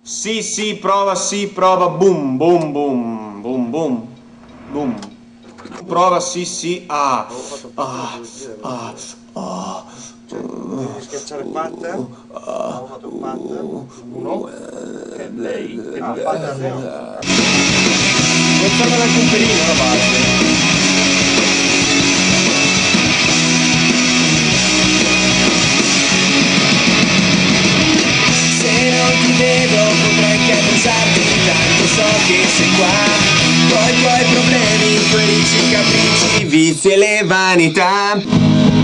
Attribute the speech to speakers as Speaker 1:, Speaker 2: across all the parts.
Speaker 1: Sì, prova, boom, boom, boom, boom, boom, boom. Prova, sì, ah,
Speaker 2: Devi schiacciare patta, ho fatto patta, uno, che lei, patta zero.
Speaker 1: Non serve neanche un pelino la base.
Speaker 3: Tanto so che sei qua, poi i tuoi problemi, i tuoi ricci capricci, i vizi e le vanità.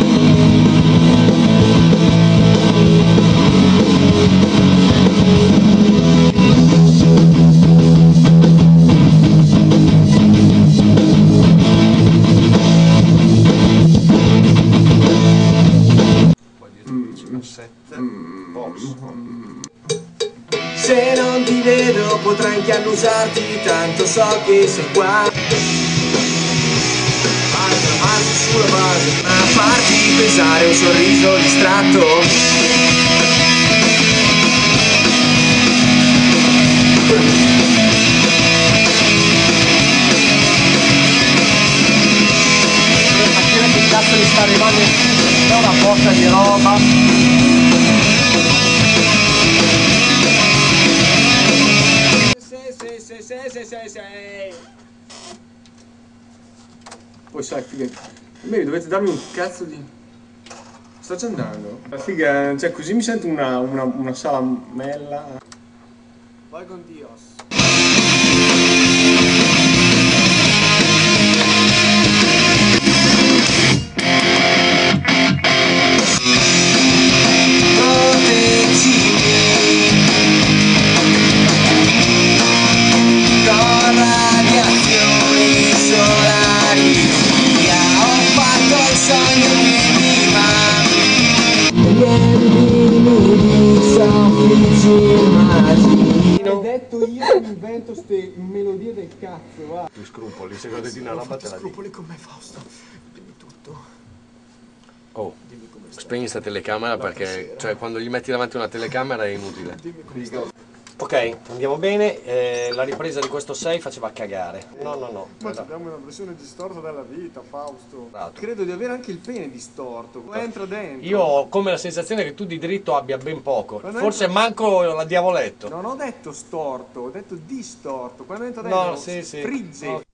Speaker 3: Se non ti vedo potrei anche annusarti, tanto so che sei qua. Altra marcia sulla base, ma farti pesare un sorriso distratto.
Speaker 2: Mattina che cazzo mi sta arrivando? C'è una botta di roba.
Speaker 1: Poi sai, figa, dovete darmi un cazzo di... Sto già andando. La figa, cioè così mi sento una salamella. Vai con Dios.
Speaker 2: Ho detto io mi invento ste melodie del cazzo, va. Tu scrupoli, secondo te una roba te la dico.
Speaker 1: Scrupoli con me, Fausto. Dimmi tutto.
Speaker 4: Oh, spegni sta telecamera perché, cioè, quando gli metti davanti una telecamera è inutile.
Speaker 2: Ok, andiamo bene, la ripresa di questo 6 faceva cagare. No.
Speaker 1: Ma abbiamo una versione distorta della vita, Fausto.
Speaker 2: Esatto.
Speaker 1: Credo di avere anche il pene distorto. Entra dentro.
Speaker 2: Io ho come la sensazione che tu di dritto abbia ben poco.
Speaker 1: Quando
Speaker 2: Forse
Speaker 1: entra-
Speaker 2: manco la diavoletto.
Speaker 1: Non ho detto storto, ho detto distorto. Quando entro dentro
Speaker 2: No, sì.
Speaker 1: frizze.
Speaker 2: Ok.